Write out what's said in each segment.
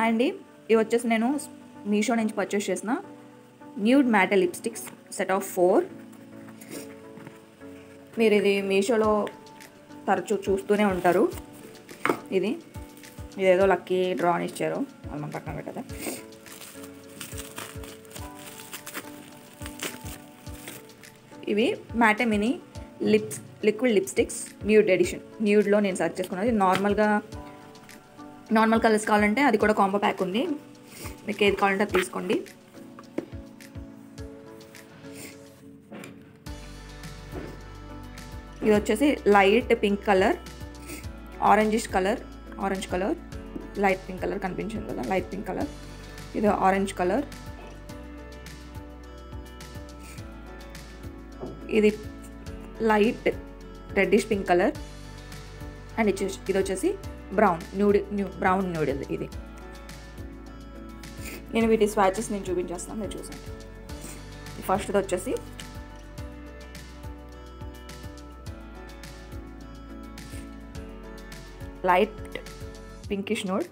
అండి ఇవి వచ్చేసి నేను మీషో నుంచి పర్చేస్ చేసిన nude matte lipsticks set of 4. మీరు ఇది మీషోలో తరచూ చూస్తూనే ఉంటారు. ఇదేదో లక్కీ డ్రా అని ఇచ్చారు, అది మనం పక్కన పెట్టదా. ఇవి మ్యాటే mini liquid lipsticks nude edition. న్యూడ్లో నేను సర్చ్ చేసుకున్నది. నార్మల్ కలర్స్ కావాలంటే అది కూడా కాంబో ప్యాక్ ఉంది, మీకు ఏది కావాలంటే అది తీసుకోండి. ఇది వచ్చేసి light pink colour, orange colour, light pink colour కనిపించింది కదా, లైట్ పింక్ కలర్. ఇది ఆరెంజ్ కలర్, ఇది light reddish pink colour, and ఇది వచ్చేసి బ్రౌన్ న్యూడ్. ఇది నేను వీటి స్వాచెస్ నేను చూపించేస్తాను, మీరు చూసండి. ఫస్ట్ది వచ్చేసి లైట్ పింకిష్ న్యూడ్,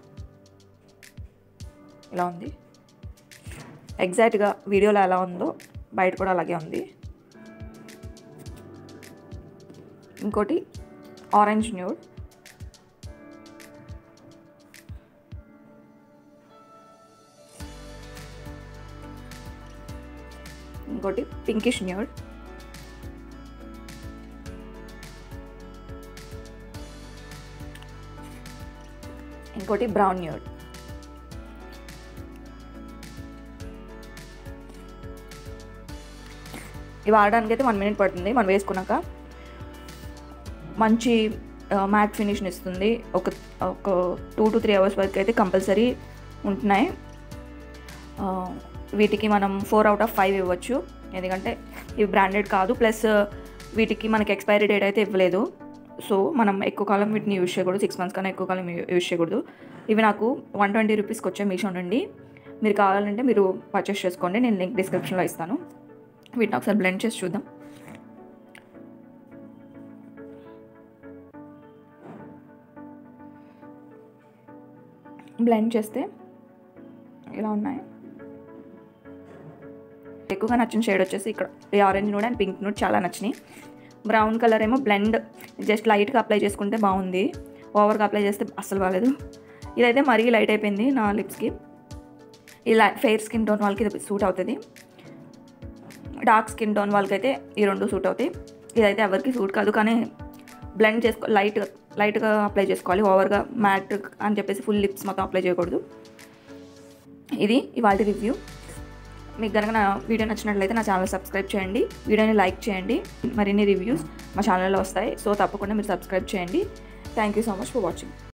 ఇలా ఉంది. ఎగ్జాక్ట్గా వీడియోలో ఎలా ఉందో బయట కూడా అలాగే ఉంది. ఇంకోటి ఆరెంజ్ న్యూడ్, ఇంకోటి పింకిష్ న్యూడ్, ఇంకోటి బ్రౌన్ న్యూడ్. ఇవి ఆడడానికి అయితే 1 minute పడుతుంది. మనం వేసుకున్నాక మంచి మ్యాట్ ఫినిష్ని ఇస్తుంది. ఒక 2 to 3 hours వరకు అయితే కంపల్సరీ ఉంటున్నాయి. వీటికి మనం 4 out of 5 ఇవ్వచ్చు, ఎందుకంటే ఇవి బ్రాండెడ్ కాదు, ప్లస్ వీటికి మనకి ఎక్స్పైరీ డేట్ అయితే ఇవ్వలేదు. సో మనం ఎక్కువ కాలం వీటిని యూజ్ చేయకూడదు, 6 months కన్నా ఎక్కువ కాలం యూజ్ చేయకూడదు. ఇవి నాకు 120 రూపీస్కి వచ్చాయి మీషో నుండి. మీరు కావాలంటే మీరు పర్చేస్ చేసుకోండి, నేను లింక్ డిస్క్రిప్షన్లో ఇస్తాను. వీటిని ఒకసారి బ్లెండ్ చేసి చూద్దాం. బ్లెండ్ చేస్తే ఇలా ఉన్నాయి. ఎక్కువగా నచ్చిన షేడ్ వచ్చేసి ఇక్కడ ఈ orange nude and pink nude చాలా నచ్చినాయి. బ్రౌన్ కలర్ ఏమో బ్లెండ్ జస్ట్ లైట్గా అప్లై చేసుకుంటే బాగుంది, ఓవర్గా అప్లై చేస్తే అస్సలు బాగాలేదు. ఇదైతే మరీ లైట్ అయిపోయింది నా లిప్స్కి. ఇలా ఫెయిర్ స్కిన్ టోన్ వాళ్ళకి ఇది సూట్ అవుతుంది, డార్క్ స్కిన్ టోన్ వాళ్ళకి అయితే ఈ 2 సూట్ అవుతాయి. ఇదైతే ఎవరికి సూట్ కాదు, కానీ బ్లెండ్ చేసుకో లైట్గా అప్లై చేసుకోవాలి, ఓవర్గా మ్యాట్ అని చెప్పేసి ఫుల్ లిప్స్ మొత్తం అప్లై చేయకూడదు. ఇది ఇవాళ రివ్యూ. మీకు కనుక నా వీడియో నచ్చినట్లయితే నా ఛానల్ సబ్స్క్రైబ్ చేయండి, వీడియోని లైక్ చేయండి. మరిన్ని రివ్యూస్ మా ఛానల్లో వస్తాయి, సో తప్పకుండా మీరు సబ్స్క్రైబ్ చేయండి. Thank you so much for watching.